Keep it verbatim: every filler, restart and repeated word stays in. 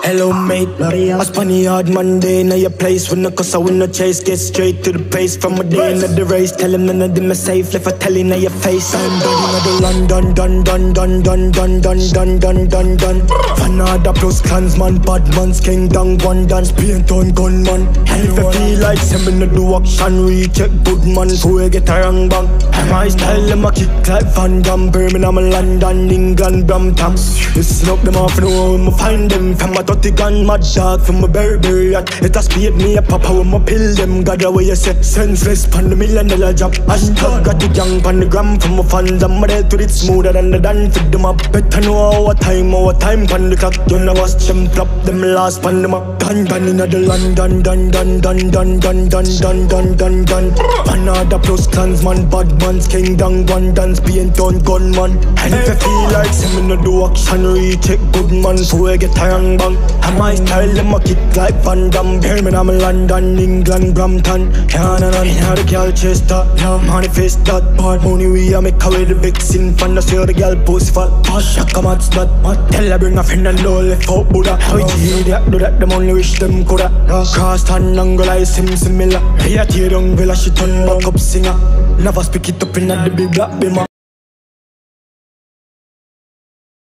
Hello mate, I spun the hard Monday. Now your place when the cuss I win no chase. Get straight to the pace from a day into the race. Tell him none of them are safe. Left a telling now your face. I'm done in the London, done, done, done, done, done, done, done, done, done, done. Fanada plus clansman, bad man, Skeng down one dance, paint on gunman. And if I feel like sending me do action, recheck good man, so I get a wrong bang. And my style them a kick like Van Damme, Birmingham, London, England, Brampton. Listen up them off, know I'ma find them from a thirty gun, mad dog from a Burberry yacht. It has paid me a papa when my pill them. God away you say senseless pan the million dollar job. Hashtag got the gang pan the gram from my fans. I'm ready to it smoother than the dance fit them up. Better know our time, our time pan the clock. You know watch them flop them last pan them up. Dun dun in the London, dun dun dun dun dun dun dun dun dun dun. Fanada plus clansman, bad man, Skeng down one dance, paint on gunman. And if I feel like send me no do action, recheck good man, so I get a wrong bang. And my style them a kick like Van Damme, Birmingham, London, England, Brampton. Yeah, nah, nah, nah, the girl chase that, yeah, manifest that. Bad money we a make away the vixen, fan the see the girl post fall. Shaka match that, tell her bring a friend and no left out Buddha. How it idiot do that, them only wish them coulda. Cross and angle like sim similar. Hey, I tear down villa, she turn back up singer. Never speak it up in the big black bimmer.